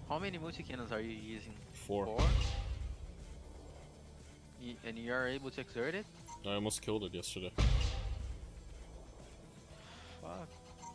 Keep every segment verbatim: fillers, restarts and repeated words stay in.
How many multi-cannons are you using? Four. Four? Y and you are able to exert it? I almost killed it yesterday. Fuck.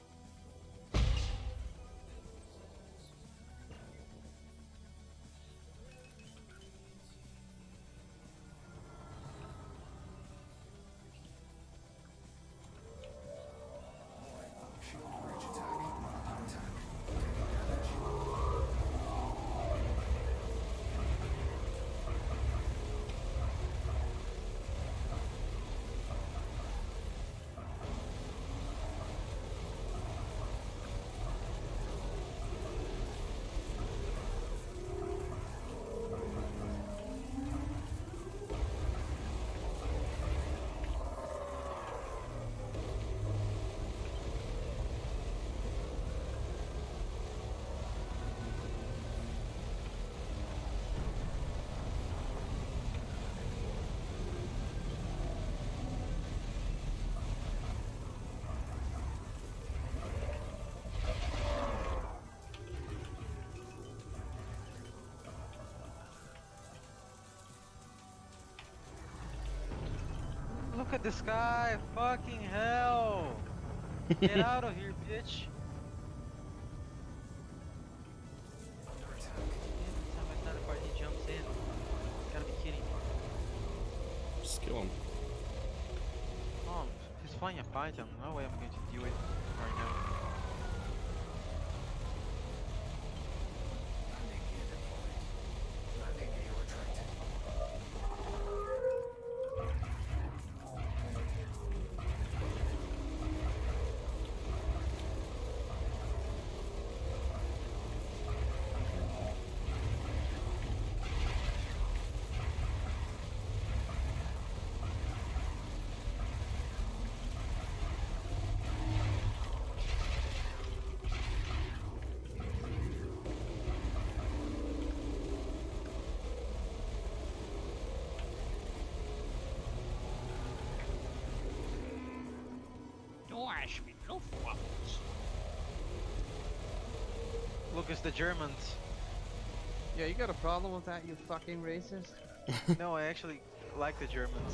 Look at the sky! Fucking hell! Get out of here, bitch! Every time I start a fight, he jumps in. You gotta be kidding me. Just kill him. Oh, he's flying a python. No way I'm going to do it right now. Look, it's the Germans. Yeah, you got a problem with that, you fucking racist? No, I actually like the Germans.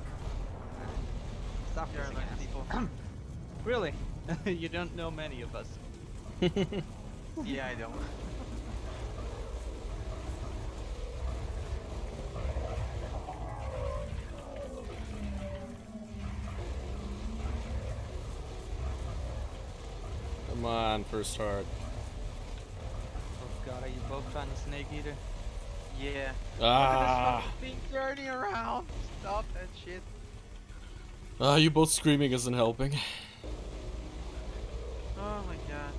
Stop They're kissing nice ass. people. Really? You don't know many of us. Yeah, I don't. Come on, first heart. Oh god, are you both trying to snake eater? Yeah. Ah! Look at this fucking thing turning around. Stop that shit. Ah, you both screaming isn't helping. Oh my god.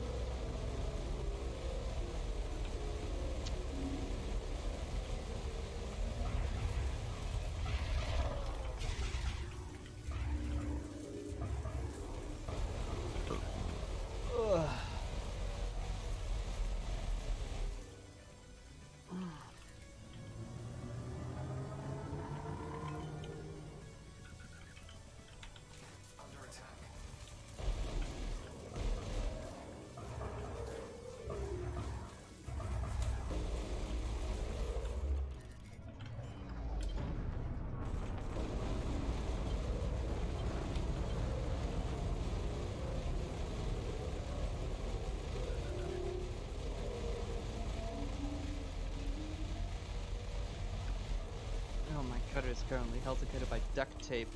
Ugh. Oh, my cutter is currently held together by duct tape.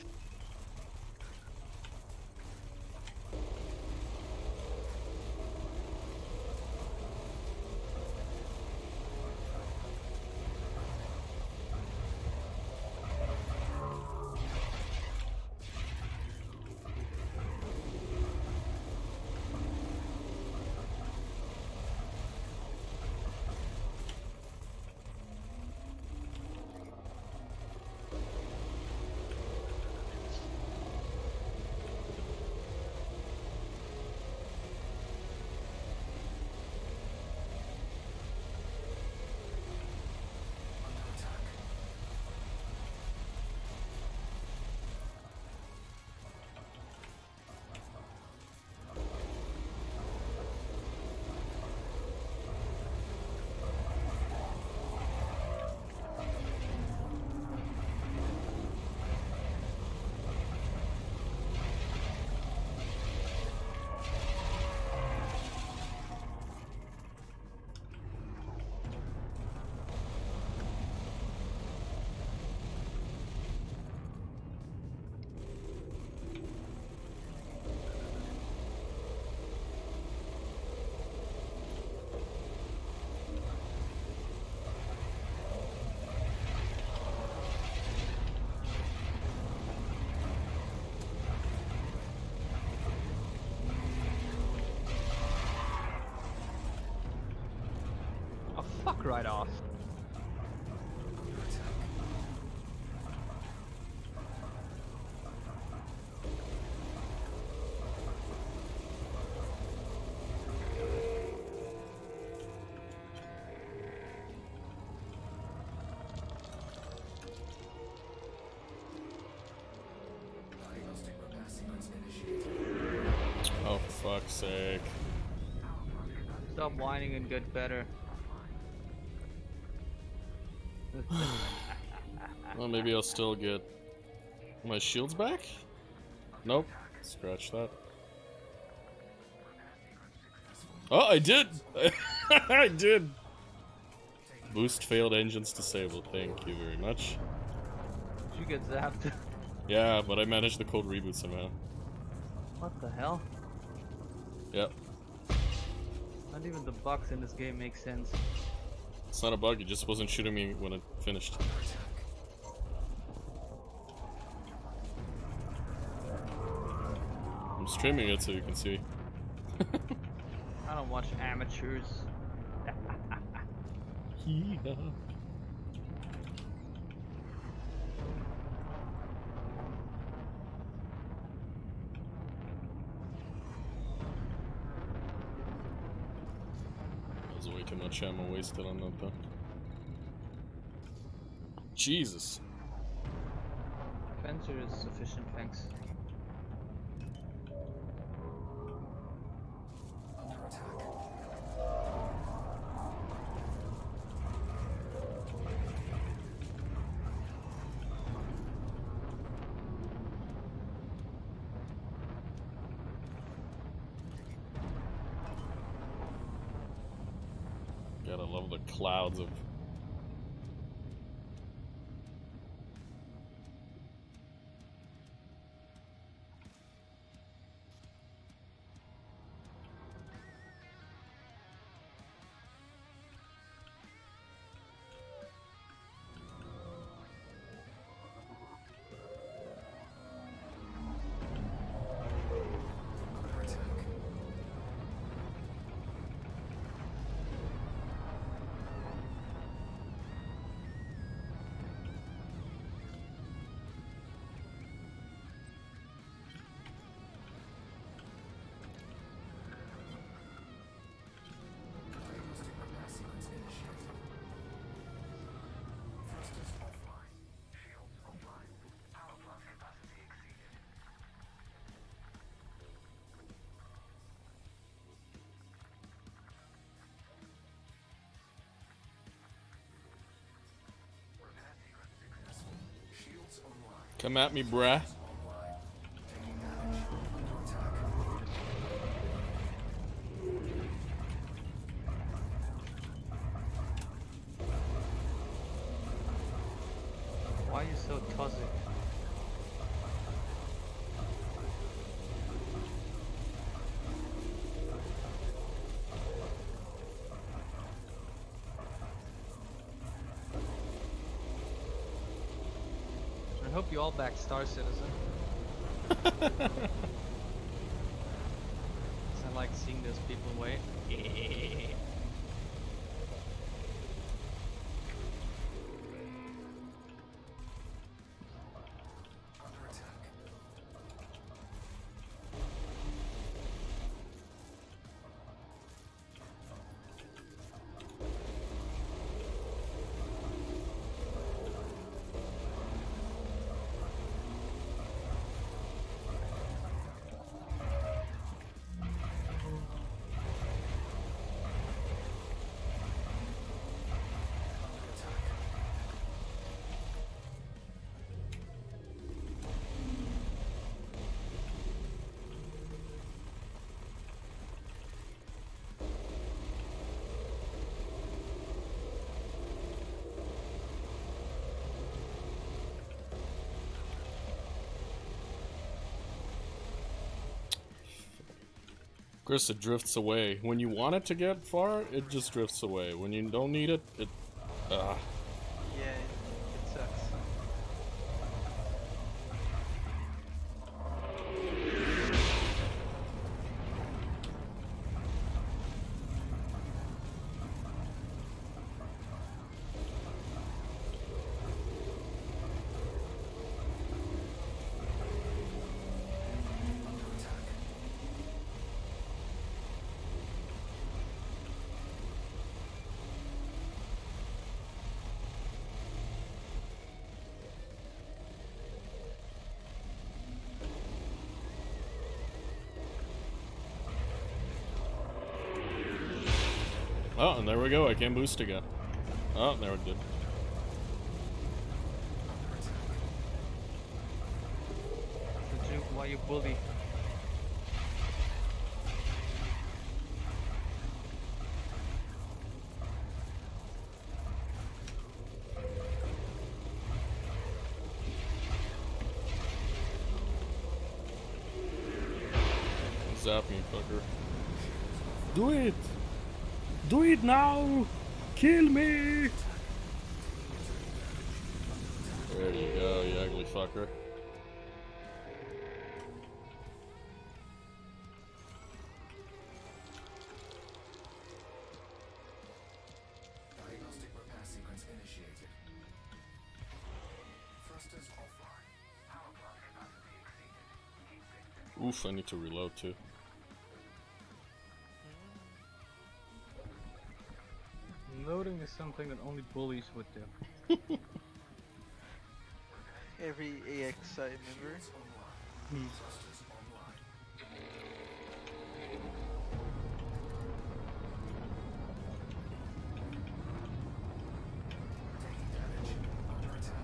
Fuck right off. Oh, for fuck's sake. Stop whining and get better. Well, maybe I'll still get my shields back? Nope. Scratch that. Oh, I did! I did! Boost failed engines disabled. Thank you very much. You get zapped. Yeah, but I managed the cold reboot somehow. What the hell? Yep. Not even the bugs in this game make sense. It's not a bug, it just wasn't shooting me when it finished. I'm streaming it so you can see. I don't watch amateurs. Yeah. There's way too much ammo wasted on that though. Jesus. Fencer is sufficient, thanks. Gotta love the clouds of... Come at me, bruh. Why are you so toxic? I hope you all back Star Citizen. I like seeing those people wait. Of course, it drifts away. When you want it to get far, it just drifts away. When you don't need it, it... Uh. Yeah, it, it sucks. Oh, and there we go. I can boost again. Oh, there it did. Why you bully? Zap me, fucker. Do it! Do it now! Kill me! There you go, you ugly fucker. Diagnostic repair sequence initiated. Thrusters offline. Power plant capacity exceeded. Keep fixed. Oof, I need to reload too. Loading is something that only bullies would do. Every A X I member. Hmm. Thrusters online. Taking damage. Under attack.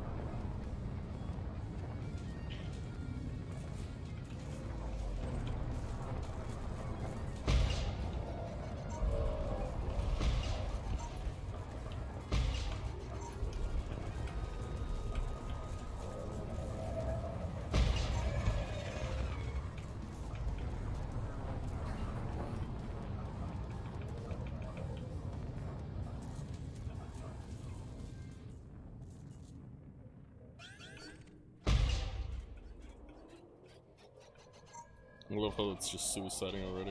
I love how it's just suiciding already.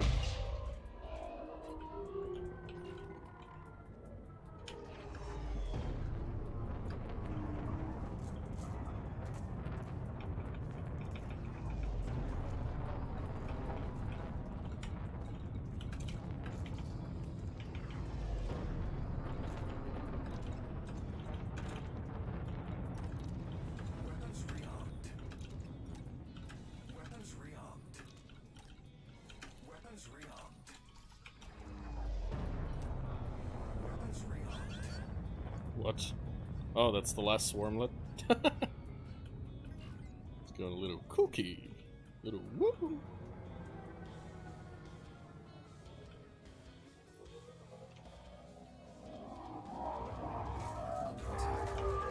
Weapons rearmed. Weapons rearmed. Weapons rearmed. Weapons rearmed. What? Oh, that's the last swarmlet? It's going a little cookie. Little woo! Under attack.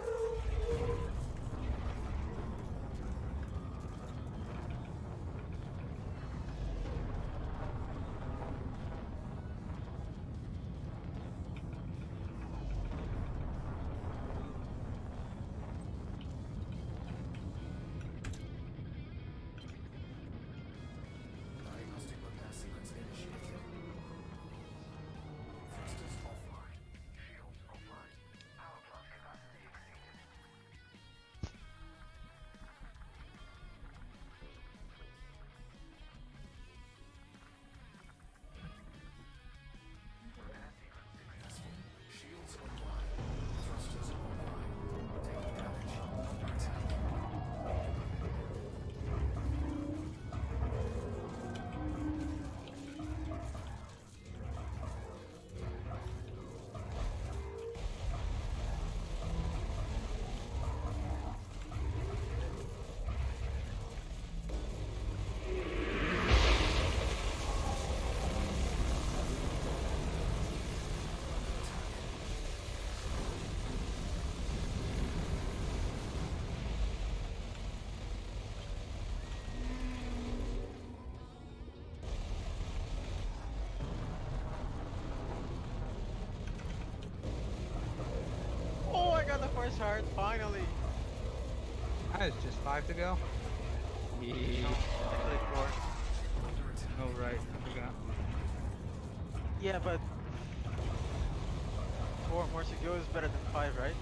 Diagnostic repair sequence initiated. Thrusters offline. Shields offline. Power plant capacity exceeded. Repair sequence successful. Shields online. Thrusters online. Taking damage. Under attack. Oh, I got the first heart, finally! Ah, it's just five to go. No, actually four. Under attack. Oh right, I forgot. Yeah, but four more to go is better than five, right?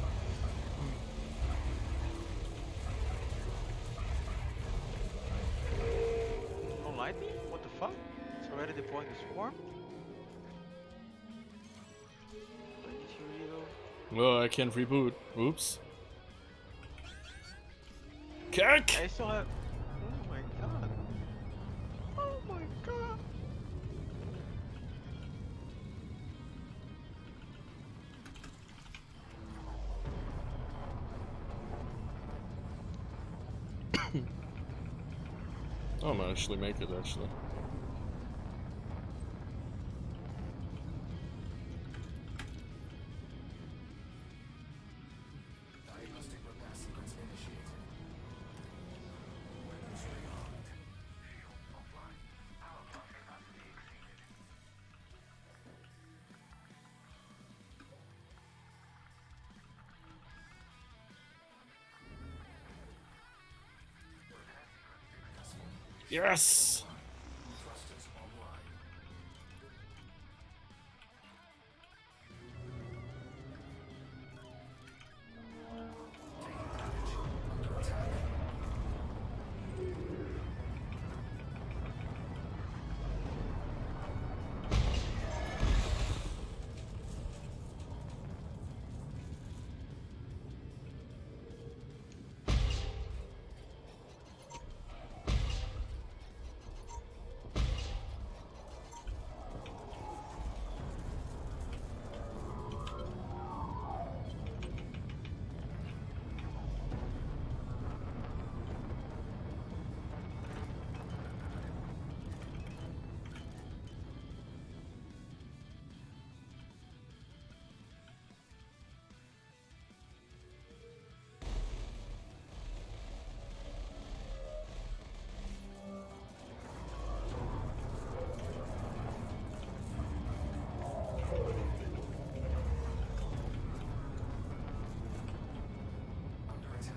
Don't light me? What the fuck? It's already deploying the swarm? I need to reload. Oh, I can't reboot. Oops. Kick! I still have. Oh my god. Oh my god. Oh, I might actually make it, actually. Diagnostic repair sequence initiated. Weapons rearmed. Shields offline. Power plant capacity exceeded. Repair sequence successful. Yes! Thrusters online. Taking damage. Under attack. Under attack.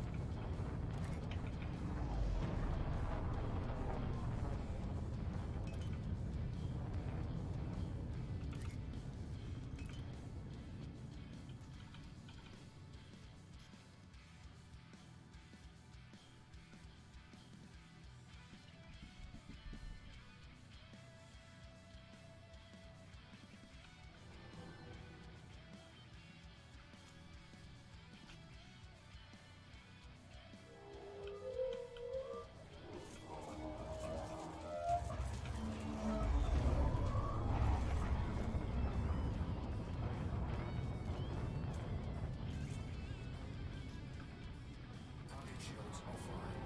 Target shields offline.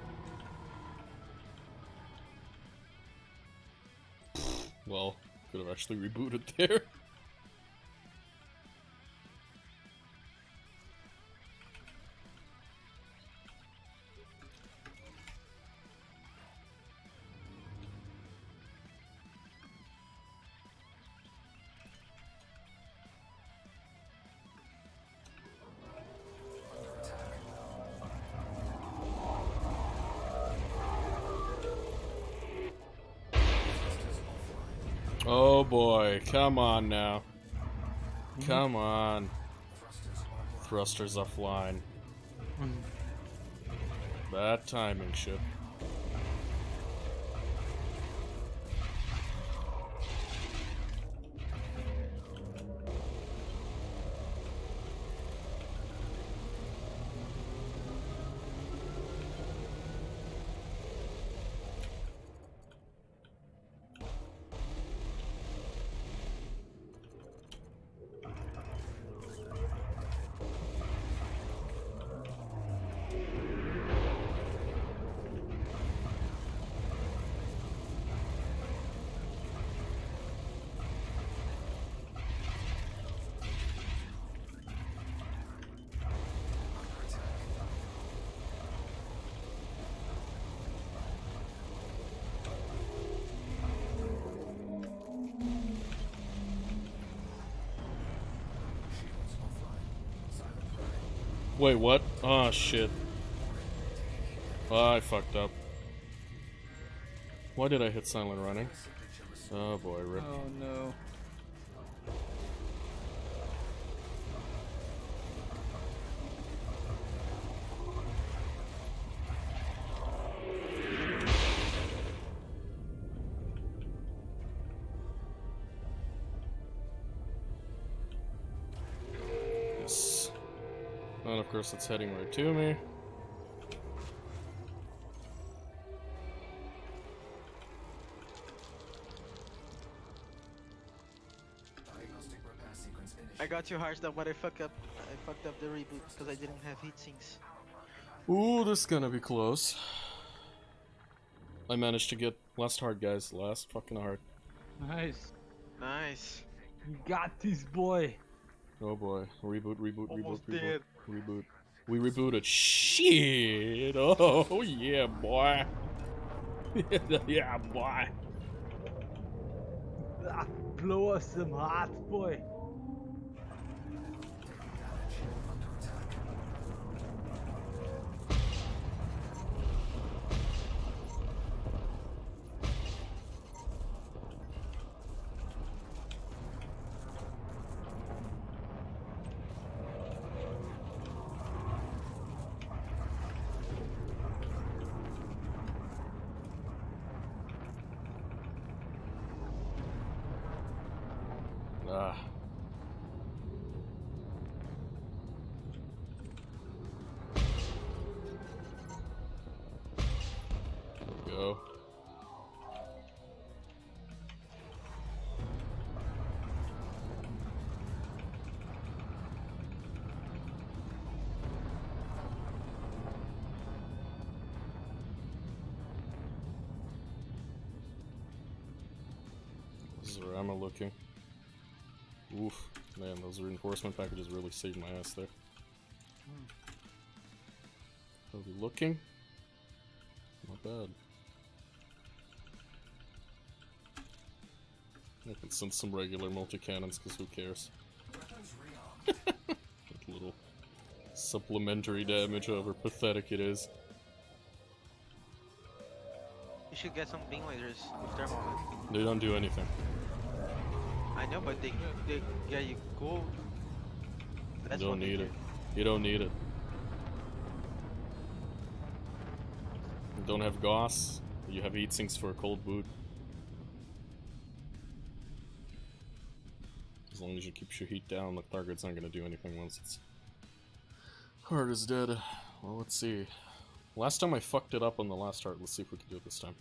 Well, could have actually rebooted there. Under attack. Thrusters offline. Oh boy, come on now. Come on. Thrusters online. Thrusters offline. Bad timing, ship. Wait, what? Oh shit. Oh, I fucked up. Why did I hit silent running? Oh boy, rip. Oh no. Yes. And of course it's heading right to me. Diagnostic repair sequence I initiated. got you, Harsh, but I fucked up. I fucked up the reboot because I didn't have heat sinks. Ooh, this is gonna be close. I managed to get last heart, guys. Last fucking heart. Nice. Nice. You got this, boy. Oh boy. Reboot, reboot, Almost reboot, reboot, dead. reboot. We rebooted. Shit! Oh yeah, boy. Yeah, boy. Ah, blow us some hearts, boy. Ah. There we go. This is where I'm looking. Oof, man, those reinforcement packages really saved my ass there. Are we looking? Not bad. I can send some regular multi-cannons, because who cares? Like little supplementary damage, however pathetic it is. You should get some beam lasers with thermal. They don't do anything. I know, but they they get you gold. That's You what don't they need do. it. You don't need it. You don't have Gauss. You have heat sinks for a cold boot. As long as you keep your heat down, the target's not gonna do anything once its heart is dead. Well, let's see. Last time I fucked it up on the last heart. Let's see if we can do it this time.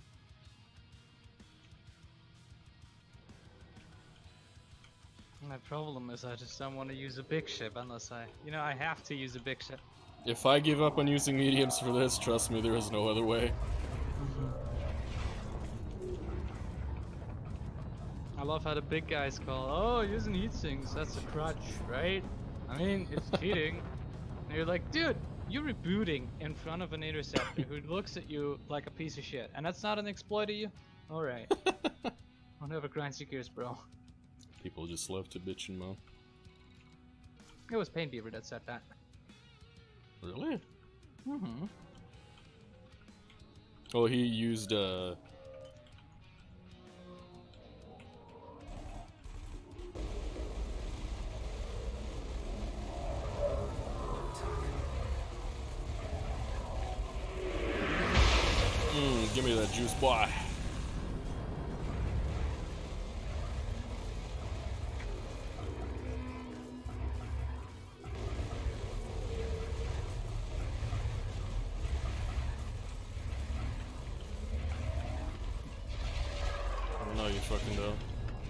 My problem is I just don't want to use a big ship unless I, you know, I have to use a big ship. If I give up on using mediums for this, trust me, there is no other way. I love how the big guys call, oh, using heat sinks, that's a crutch, right? I mean, it's cheating. And you're like, dude, you're rebooting in front of an interceptor who looks at you like a piece of shit. And that's not an exploit of you? Alright. Whatever grinds your gears, bro. People just love to bitch and moan. It was Pain Beaver that said that. Really? Mm-hmm. Oh, he used, uh... Mmm, give me that juice, boy. No, you fucking don't.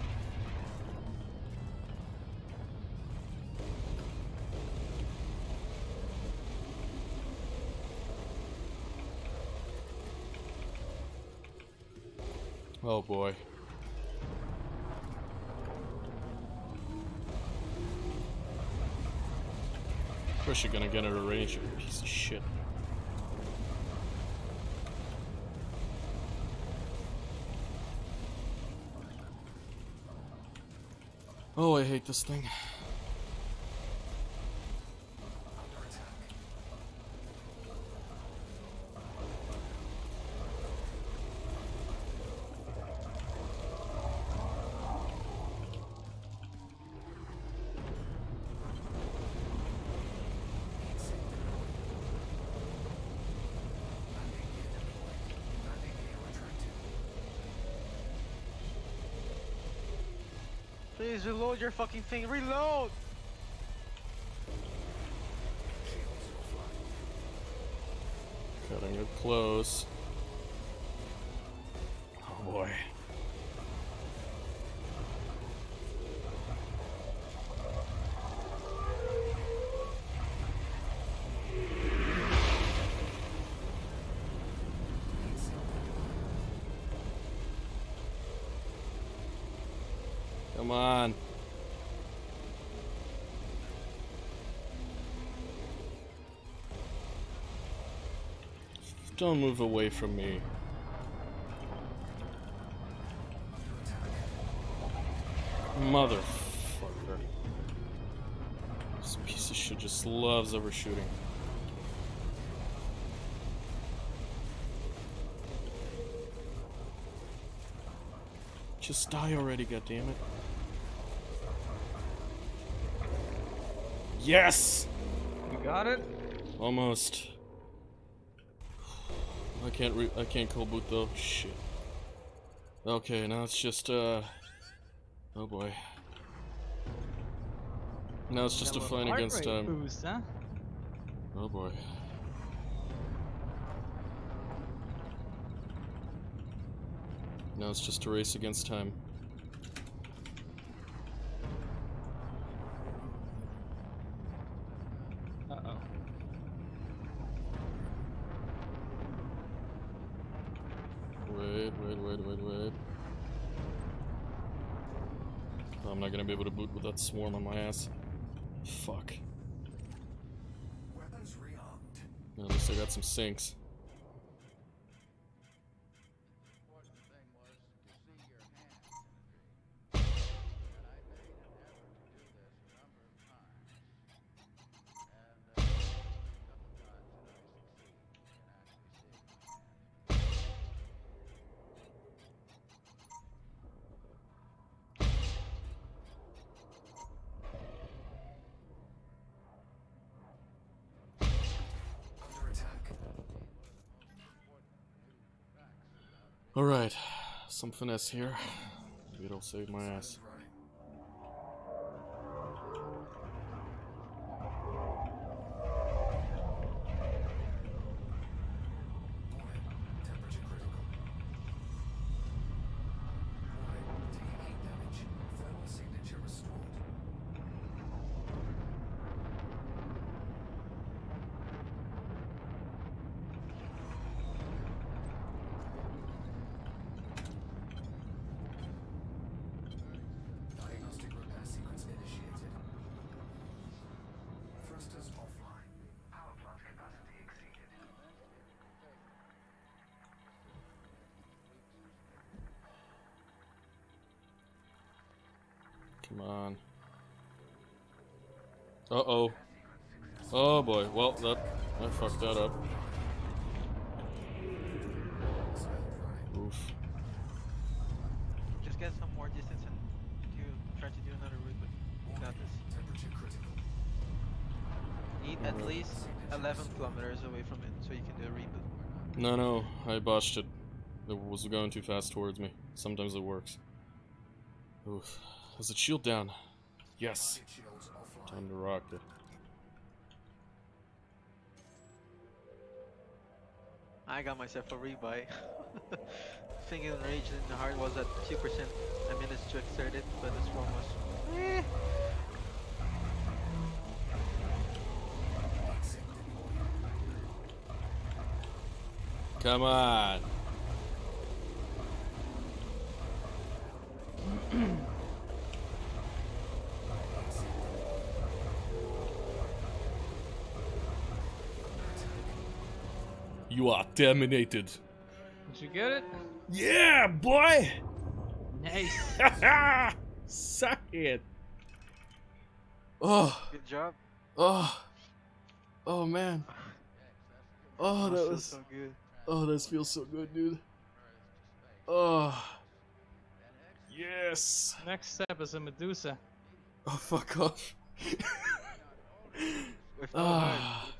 Oh boy. Of course you're gonna get out of range, you piece of shit. Oh, I hate this thing. Please reload your fucking thing. Reload! Cutting it close. Oh boy. Come on. Don't move away from me. Motherfucker. This piece of shit just loves overshooting. Just die already, goddammit. Yes! You got it? Almost. I can't re I can't cold boot though. Shit. Okay, now it's just uh oh boy. Now it's just a fight against time. Um, boost, huh? oh boy. Now it's just a race against time. Uh-oh. Wait, wait, wait, wait, wait. I'm not gonna be able to boot with that swarm on my ass. Fuck. Weapons rearmed. At least I got some sinks. Alright, some finesse here. Maybe it'll save my ass. Temperature critical. Warning, taking heat damage. Thermal signature restored. Diagnostic repair sequence initiated. Thrusters offline. Power plant capacity exceeded. Come on. Uh-oh. Oh boy, well, that... I fucked that up. Oof. Just get some more distance and do try to do another reboot. You got this. Temperature critical. Need at least eleven kilometers away from it so you can do a reboot. No, no, I botched it. It was going too fast towards me. Sometimes it works. Oof. Is it shield down? Yes. Target shields offline. Time to rock it. I got myself a rebuy. Thinking Rage in the Heart was at two percent. I managed to exert it, but this one was... Eh. Come on. You are terminated. Did you get it? Yeah, boy! Nice. Suck it. Oh, Good job. oh, oh man. Oh, that Feels was. so good. Oh, this feels so good, dude. Oh, yes. Next step is a Medusa. Oh, fuck off. With no Ah. heart.